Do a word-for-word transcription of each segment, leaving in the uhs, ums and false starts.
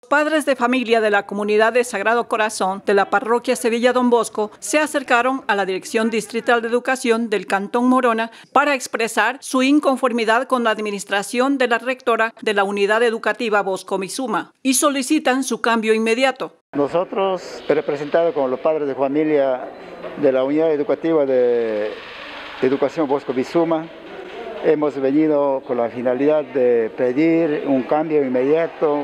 Padres de familia de la comunidad de Sagrado Corazón de la parroquia Sevilla Don Bosco se acercaron a la Dirección Distrital de Educación del Cantón Morona para expresar su inconformidad con la administración de la rectora de la unidad educativa Bosco Bizuma y solicitan su cambio inmediato. Nosotros, representados como los padres de familia de la unidad educativa de Educación Bosco Bizuma, hemos venido con la finalidad de pedir un cambio inmediato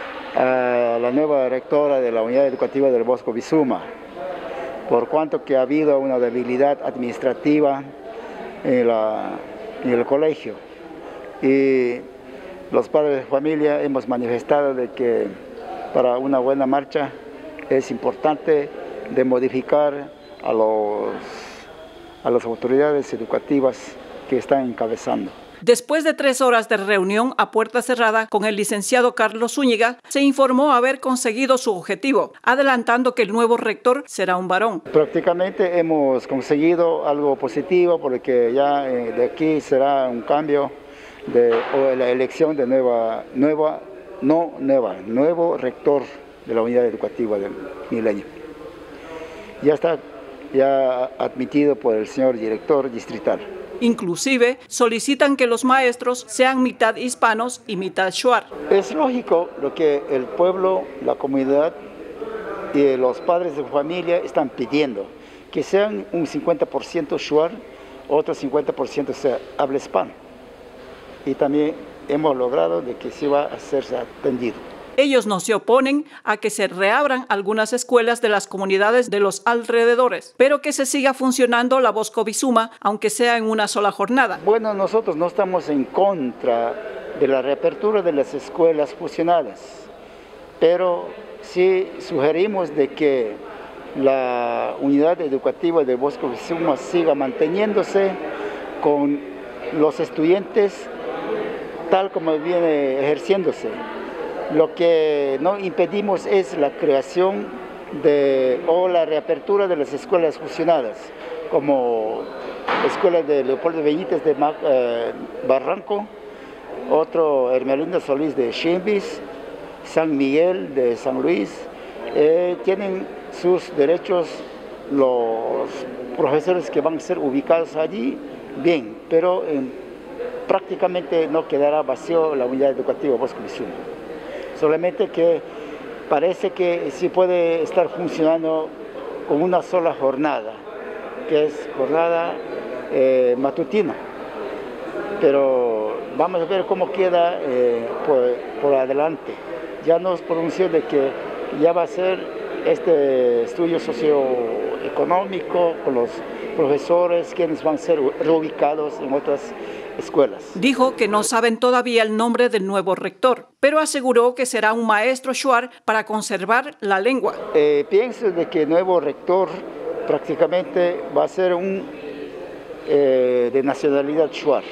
a la nueva rectora de la unidad educativa del Bosco Bizuma, por cuanto que ha habido una debilidad administrativa en, la, en el colegio. Y los padres de familia hemos manifestado de que para una buena marcha es importante de modificar a, los, a las autoridades educativas que están encabezando. Después de tres horas de reunión a puerta cerrada con el licenciado Carlos Zúñiga, se informó haber conseguido su objetivo, adelantando que el nuevo rector será un varón. Prácticamente hemos conseguido algo positivo porque ya eh, de aquí será un cambio de o la elección de nueva, nueva, no nueva, nuevo rector de la unidad educativa del Milenio. Ya está ya admitido por el señor director distrital. Inclusive solicitan que los maestros sean mitad hispanos y mitad shuar. Es lógico lo que el pueblo, la comunidad y los padres de familia están pidiendo, que sean un cincuenta por ciento shuar, otro cincuenta por ciento sea habla hispano. Y también hemos logrado de que se va a hacerse atendido. Ellos no se oponen a que se reabran algunas escuelas de las comunidades de los alrededores, pero que se siga funcionando la Bosco Bizuma, aunque sea en una sola jornada. Bueno, nosotros no estamos en contra de la reapertura de las escuelas fusionadas, pero sí sugerimos de que la unidad educativa del Bosco Bizuma siga manteniéndose con los estudiantes tal como viene ejerciéndose. Lo que no impedimos es la creación de, o la reapertura de las escuelas fusionadas, como Escuela de Leopoldo Benítez de eh, Barranco, otro Hermelinda Solís de Chimbis, San Miguel de San Luis. Eh, tienen sus derechos los profesores que van a ser ubicados allí, bien, pero eh, prácticamente no quedará vacío la unidad educativa Bosco Bizuma. Solamente que parece que sí puede estar funcionando con una sola jornada, que es jornada eh, matutina. Pero vamos a ver cómo queda eh, por, por adelante. Ya nos pronunció de que ya va a ser este estudio socioeconómico con los profesores, quienes van a ser reubicados en otras escuelas. Dijo que no saben todavía el nombre del nuevo rector, pero aseguró que será un maestro shuar para conservar la lengua. Eh, pienso de que el nuevo rector prácticamente va a ser un eh, de nacionalidad shuar,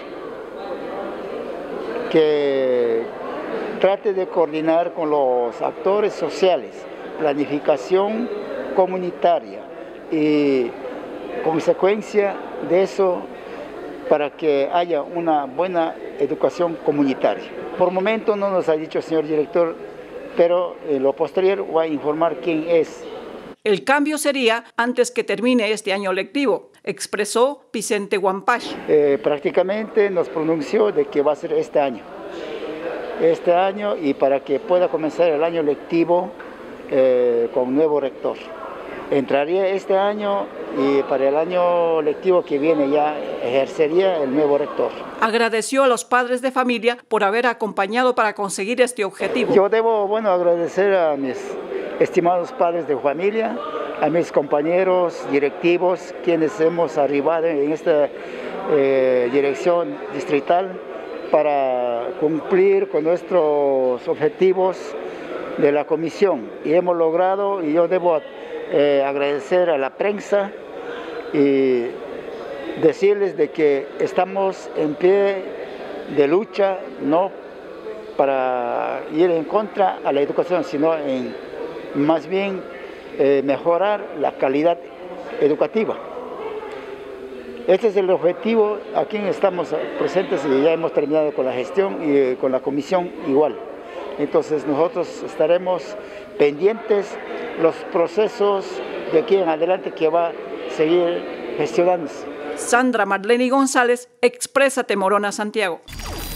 que trate de coordinar con los actores sociales, planificación comunitaria y consecuencia de eso para que haya una buena educación comunitaria. Por momento no nos ha dicho el señor director, pero en lo posterior va a informar quién es. El cambio sería antes que termine este año lectivo, expresó Vicente Guampash. Eh, prácticamente nos pronunció de que va a ser este año. Este año y para que pueda comenzar el año lectivo eh, con nuevo rector. Entraría este año y para el año lectivo que viene ya ejercería el nuevo rector. Agradeció a los padres de familia por haber acompañado para conseguir este objetivo. Yo debo bueno, agradecer a mis estimados padres de familia, a mis compañeros directivos, quienes hemos arribado en esta eh, dirección distrital para cumplir con nuestros objetivos de la comisión. Y hemos logrado, y yo debo Eh, agradecer a la prensa y decirles de que estamos en pie de lucha, no para ir en contra a la educación, sino en más bien eh, mejorar la calidad educativa. Este es el objetivo, aquí estamos presentes y ya hemos terminado con la gestión y con la comisión igual. Entonces nosotros estaremos pendientes los procesos de aquí en adelante que va a seguir gestionándose. Sandra Marlene González, Exprésate Morona, Santiago.